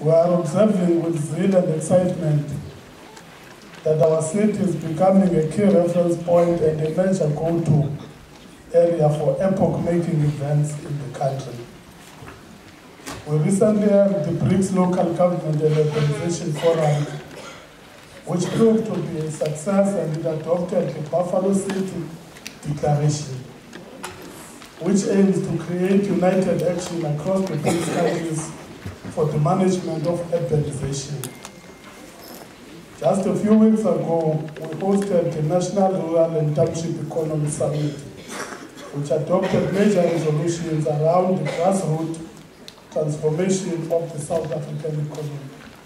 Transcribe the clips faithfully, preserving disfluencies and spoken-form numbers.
we are observing with zeal and excitement that our city is becoming a key reference point and a major go-to area for epoch-making events in the country. We recently held the BRICS Local Government and Urbanization Forum, which proved to be a success, and it adopted the Buffalo City Declaration, which aims to create united action across the BRICS countries for the management of urbanization. Just a few weeks ago, we hosted the National Rural and Township Economy Summit, which adopted major resolutions around the grassroots transformation of the South African economy.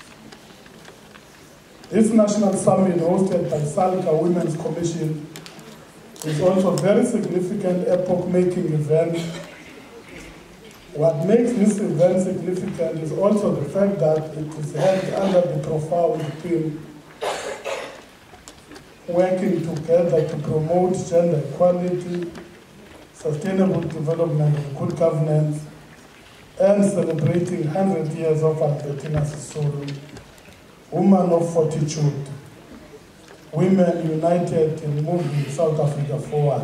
This national summit, hosted by SALCA Women's Commission, is also a very significant epoch-making event. What makes this event significant is also the fact that it is held under the profound theme, working together to promote gender equality, sustainable development and good governance, and celebrating one hundred years of Albertina Sisulu, woman of fortitude, women united in moving South Africa forward,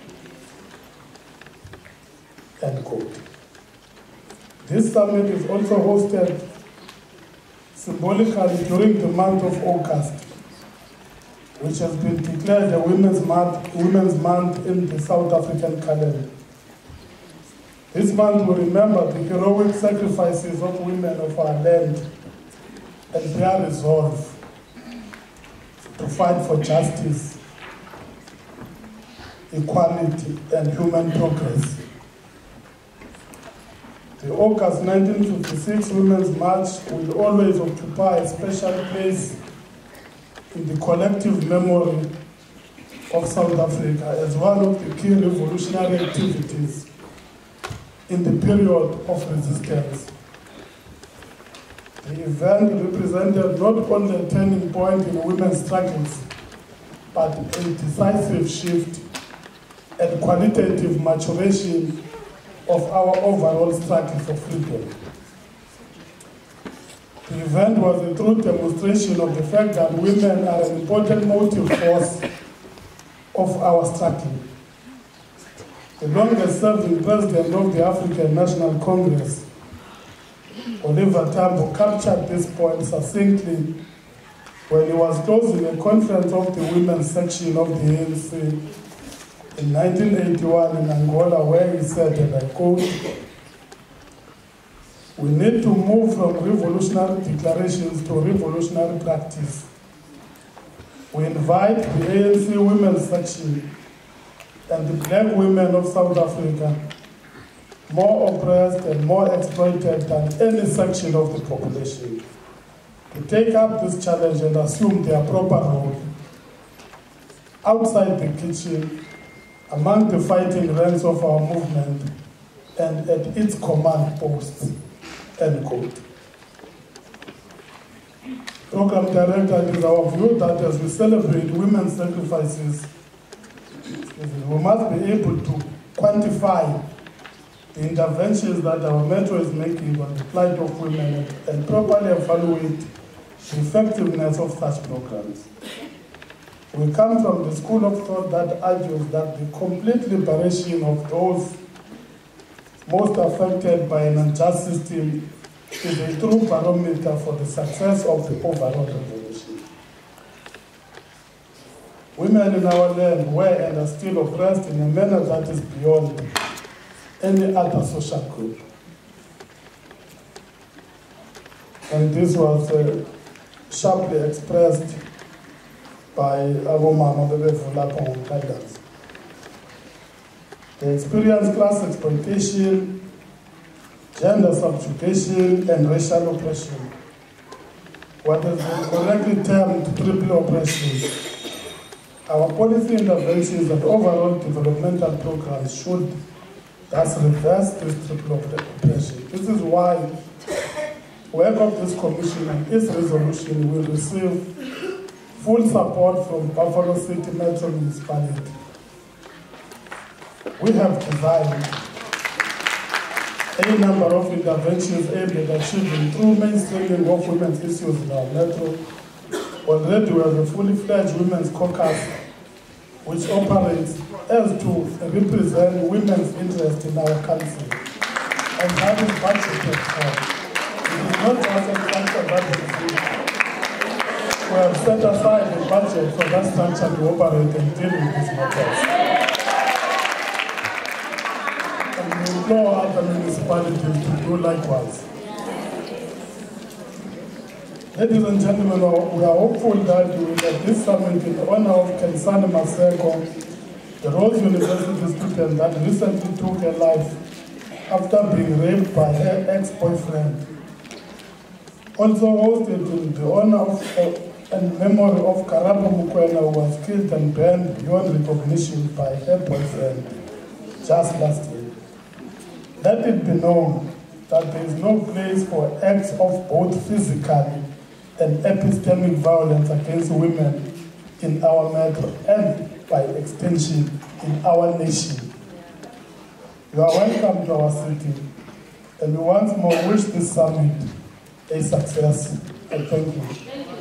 end quote. This summit is also hosted symbolically during the month of August, which has been declared a Women's Month, Women's Month in the South African calendar. This month we remember the heroic sacrifices of women of our land and their resolve to fight for justice, equality, and human progress. The August nineteen fifty-six Women's March will always occupy a special place in the collective memory of South Africa as one of the key revolutionary activities in the period of resistance. The event represented not only a turning point in women's struggles, but a decisive shift and qualitative maturation of our overall struggle for freedom. The event was a true demonstration of the fact that women are an important motive force of our struggle. The longest-serving president of the African National Congress, Oliver Tambo, captured this point succinctly when he was closing a conference of the women's section of the A N C in nineteen eighty-one in Angola, where he said, and I quote, "We need to move from revolutionary declarations to revolutionary practice. We invite the A N C women's section and the black women of South Africa, more oppressed and more exploited than any section of the population, to take up this challenge and assume their proper role outside the kitchen, among the fighting ranks of our movement, and at its command posts," end quote. Program Director, it is our view that as we celebrate women's sacrifices, we must be able to quantify the interventions that our metro is making on the plight of women and, and properly evaluate the effectiveness of such programs. We come from the school of thought that argues that the complete liberation of those most affected by an unjust system is a true barometer for the success of the overall revolution. Women in our land were and are still oppressed in a manner that is beyond any other social group. And this was uh, sharply expressed by Abu Mama Bebe guidance. They experienced class exploitation, gender subjugation, and racial oppression, what has been correctly termed triple oppression. Our policy interventions and overall developmental programs should thus reverse this triple oppression. This is why work of this commission and its resolution will receive full support from Buffalo City Metro Municipality. We have designed a number of interventions aimed at achieving true mainstreaming of women's issues in our metro. Already we have a fully fledged women's caucus which operates as to represent women's interests in our country and having budgeted for. It is not just a structure that we have set aside a budget for that structure to operate and deal with these matters. And we implore other municipalities to do likewise. Ladies and gentlemen, we are hopeful that at this summit in honor of Kensani Maseko, the Rhodes University student that recently took her life after being raped by her ex-boyfriend, also hosted in the honor of uh, and memory of Karabo Mukwena, who was killed and burned beyond recognition by her boyfriend just last year. Let it be known that there is no place for acts of both physical and epistemic violence against women in our metro and, by extension, in our nation. You are welcome to our city, and we once more wish this summit a success. And thank you.